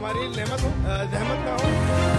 हमारी जहमत ना हो।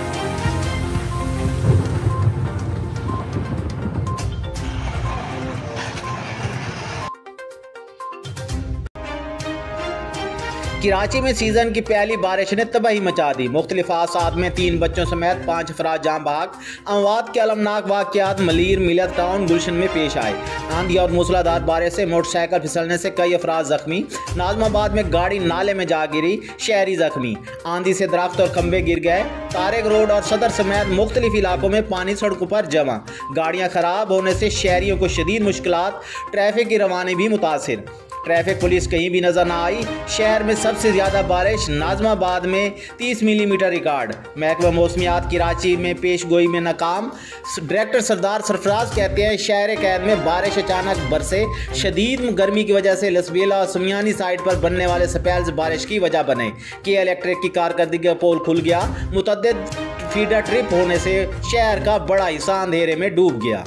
कराची में सीजन की पहली बारिश ने तबाही मचा दी। मुख्तलिफ हादसात में 3 बच्चों समेत 5 अफराद जाँ बहक। अमवात के अलमनाक वाक़यात मलीर, मिलत टाउन, गुलशन में पेश आए। आंधी और मूसलाधार बारिश से मोटरसाइकिल फिसलने से कई अफराद जख्मी। नाजमाबाद में गाड़ी नाले में जा गिरी, शहरी जख्मी। आंधी से दरख्त और खंबे गिर गए। तारिक रोड और सदर समेत मुख्तलिफ इलाकों में पानी सड़कों पर जमा। गाड़ियाँ खराब होने से शहरियों को शदीद मुश्किलात। ट्रैफिक की रवानी भी मुतासिर। ट्रैफिक पुलिस कहीं भी नजर ना आई। शहर में सबसे ज़्यादा बारिश नाजमाबाद में 30 मिलीमीटर रिकॉर्ड। महकमा मौसमियात कराची में पेश गोई में नाकाम। डायरेक्टर सरदार सरफराज कहते हैं शहर कैद में बारिश अचानक बरसे। शदीद गर्मी की वजह से लसबेला और सुमियानी साइड पर बनने वाले स्पेल्स बारिश की वजह बने। के इलेक्ट्रिक की कारकर्दगी का पोल खुल गया। मुतअद्दिद फीडर ट्रिप होने से शहर का बड़ा हिस्सा अंधेरे में डूब गया।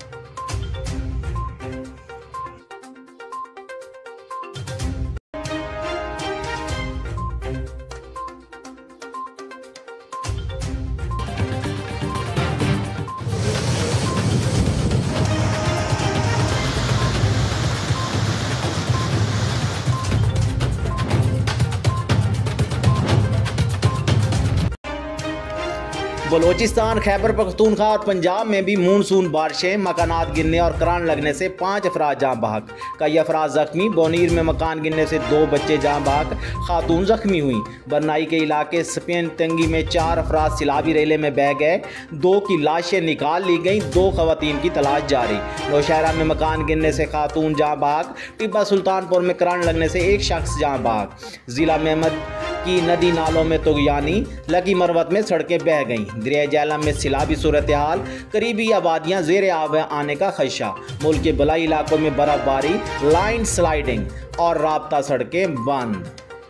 बलोचिस्तान, खैबर पख्तूनख्वा और पंजाब में भी मानसून बारिशें। मकानात गिरने और करंट लगने से 5 अफराद जाँ बहक। कई अफराद जख्मी। बोनीर में मकान गिरने से 2 बच्चे जाँ बहक, खातून जख्मी हुई। बरनाई के इलाके स्पेन तंगी में 4 अफराद सिलाबी रेले में बह गए। 2 की लाशें निकाल ली गईं। 2 खवातीन की तलाश जारी। नौशहरा में मकान गिरने से खातून जाँ बहक। टिब्बा सुल्तानपुर में करंट लगने से 1 शख्स जाँ बहक। जिला मेहमद की नदी नालों में तुगयानी। लकी मरवत में सड़कें बह गईं। दरिया जहलम में सिलाबी सूरत हाल। करीबी आबादियाँ ज़ेर आब आने का खदशा। मुल्क के बलाई इलाकों में बर्फबारी, लाइन स्लाइडिंग और राब्ता सड़कें बंद।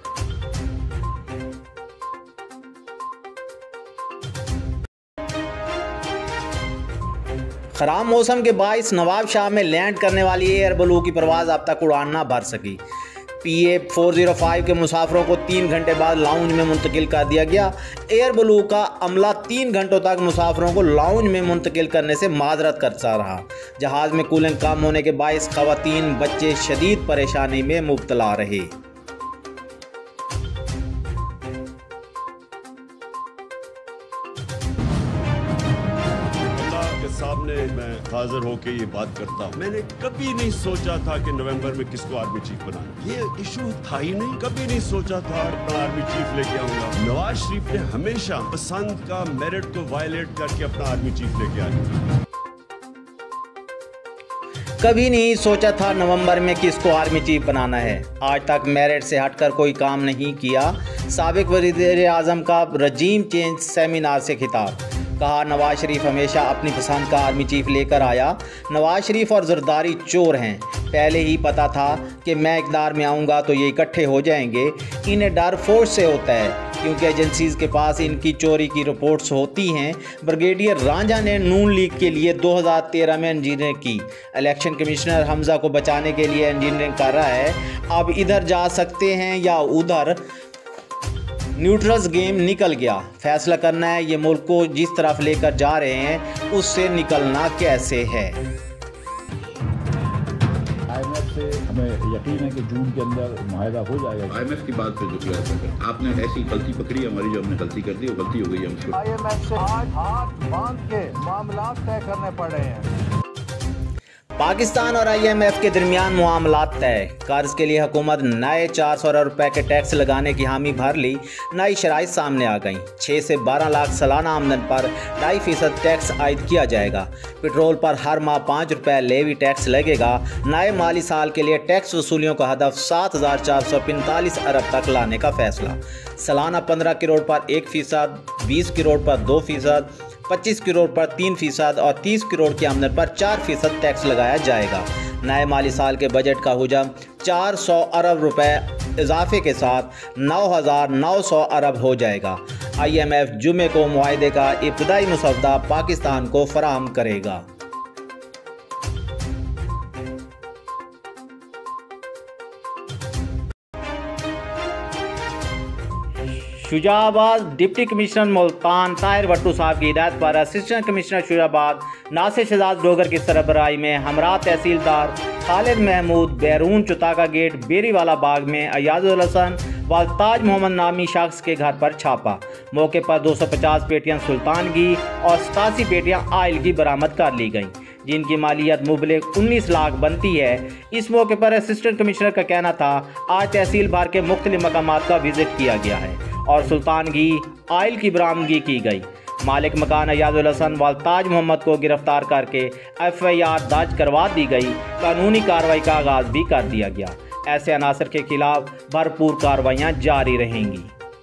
खराब मौसम के बाइस नवाब शाह में लैंड करने वाली एयर बलू की परवाज़ अब तक उड़ान ना भर सकी। PA 405 के मुसाफिरों को 3 घंटे बाद लाउंज में मुंतकिल कर दिया गया। एयर बलू का अमला 3 घंटों तक मुसाफिरों को लाउंज में मुंतकिल करने से माजरत करता रहा। जहाज़ में कूलिंग कम होने के बायस खवातीन बच्चे शदीद परेशानी में मुब्तला रहे। सामने मैं हाजिर होकर ये बात करता हूँ। मैंने कभी नहीं सोचा था कि नवंबर में किसको आर्मी चीफ बनाना। ये इशू था ही नहीं। कभी नहीं सोचा था अपना आर्मी चीफ लेके आऊंगा। नवाज शरीफ ने हमेशा पसंद का मेरिट को वायलेट करके अपना आर्मी चीफ लेके आया। कभी नहीं सोचा था नवंबर में किसको आर्मी चीफ बनाना है। आज तक मेरिट से हटकर कोई काम नहीं किया। साबिक वज़ीर आज़म का रजीम चेंज सेमिनार से खिताब। कहा नवाज शरीफ हमेशा अपनी पसंद का आर्मी चीफ लेकर आया। नवाज शरीफ और जरदारी चोर हैं। पहले ही पता था कि मैं इक़्तिदार में आऊँगा तो ये इकट्ठे हो जाएंगे। इन्हें डर फोर्स से होता है क्योंकि एजेंसीज़ के पास इनकी चोरी की रिपोर्ट्स होती हैं। ब्रिगेडियर रांझा ने नून लीग के लिए 2013 में इंजीनियरिंग की। इलेक्शन कमिश्नर हमजा को बचाने के लिए इंजीनियरिंग कर रहा है। अब इधर जा सकते हैं या उधर। न्यूट्रल्स गेम निकल गया। फैसला करना है ये मुल्क को जिस तरफ लेकर जा रहे हैं उससे निकलना कैसे है। IMF से हमें यकीन है कि जून के अंदर मुआहदा हो जाएगा। IMF की बात पे जो किया था आपने ऐसी गलती पकड़ी हमारी, जो हमने गलती कर दी वो गलती हो गई हमसे। IMF से आज हाथ बांध के मामला तय करने पड़ रहे हैं। पाकिस्तान और IMF के दरमियान मामलात तय। कर्ज के लिए हुकूमत नए 400 अरब रुपए के टैक्स लगाने की हामी भर ली। नई शराइत सामने आ गईं। 6 से 12 लाख सालाना आमदन पर 2.5% टैक्स आयद किया जाएगा। पेट्रोल पर हर माह 5 रुपए लेवी टैक्स लगेगा। नए माली साल के लिए टैक्स वसूलियों का हदफ 7,445 अरब तक लाने का फैसला। सालाना 15 करोड़ पर 1%, 20 करोड़ पर 2%, 25 करोड़ पर 3% और 30 करोड़ की आमदन पर 4% टैक्स लगाया जाएगा। नए माली साल के बजट का हुजम 400 अरब रुपए इजाफे के साथ 9,900 अरब हो जाएगा। IMF जुमे को मुआहदे का इब्तदाई मसौदा पाकिस्तान को फराहम करेगा। शुजाबाद डिप्टी कमिश्नर मुल्तान ताहिर भट्टू साहब की हिदायत पर असिस्टेंट कमिश्नर शुजाबाद नासिर शहजाद डोगर की सरबराही में हमरा तहसीलदार खालिद महमूद बैरून चुताका गेट बेरीवाला बाग में अयाजुल हसन व ताज मोहम्मद नामी शख्स के घर पर छापा। मौके पर 250 पेटियां सुल्तान घी और 87 पेटियां आयल की बरामद कर ली गईं, जिनकी मालियत मुबलिग 19 लाख बनती है। इस मौके पर असिस्टेंट कमिश्नर का कहना था आज तहसील भर के मुख्तलिफ मकामात का विजिट किया गया है और सुल्तान घी आयल की बरामदगी की गई। मालिक मकान अयाजुल हसन व ताज मोहम्मद को गिरफ्तार करके FIR दर्ज करवा दी गई। कानूनी कार्रवाई का आगाज़ भी कर दिया गया। ऐसे अनासर के खिलाफ भरपूर कार्रवाइयाँ जारी रहेंगी।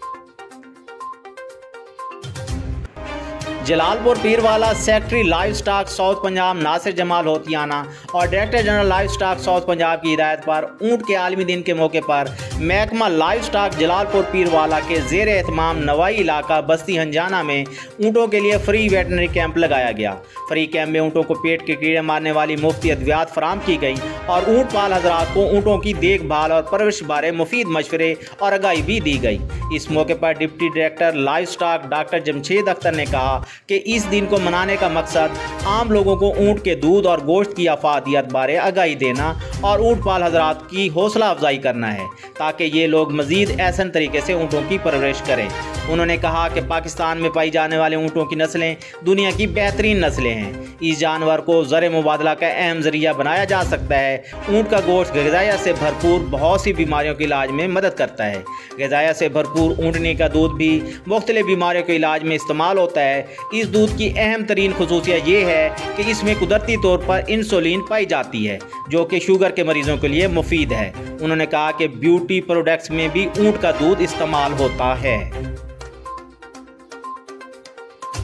Jalalpur Pirwala secretary livestock south Punjab Nasir Jamal Hotiana और director general livestock south Punjab की हिदायत पर ऊँट के आलमी दिन के मौके पर महकमा लाइव स्टॉक जलालपुर पीरवाला के ज़ेर एहतमाम नवाई इलाका बस्ती हंजाना में ऊँटों के लिए फ्री वेटनरी कैंप लगाया गया। फ्री कैंप में ऊँटों को पेट के कीड़े मारने वाली मुफ्ती अद्वियात फराम की गई और ऊँट पाल हजरात को ऊँटों की देखभाल और परवरिश बारे मुफीद मशवरे और आगाही भी दी गई। इस मौके पर deputy director livestock doctor Jamshed Akhtar ने कहा कि इस दिन को मनाने का मकसद आम लोगों को ऊँट के दूध और गोश्त की अफादियत बारे आगाही देना और ऊँट पाल हजरात की हौसला अफजाई करना है ताकि ये लोग मज़ीद एहसन तरीके से ऊँटों की परवरिश करें। उन्होंने कहा कि पाकिस्तान में पाई जाने वाले ऊँटों की नस्लें दुनिया की बेहतरीन नस्लें हैं। इस जानवर को ज़र मुबादला का अहम ज़रिया बनाया जा सकता है। ऊँट का गोश्त ग़िज़ाया से भरपूर बहुत सी बीमारियों के इलाज में मदद करता है। ग़िज़ाया से भरपूर ऊँटनी का दूध भी मुख्तलिफ बीमारियों के इलाज में इस्तेमाल होता है। इस दूध की अहम तरीन खसूसियत ये है कि इसमें कुदरती तौर पर इंसुलिन पाई जाती है जो कि शुगर के मरीजों के लिए मुफीद है। उन्होंने कहा कि ब्यूटी प्रोडक्ट्स में भी ऊँट का दूध इस्तेमाल होता है।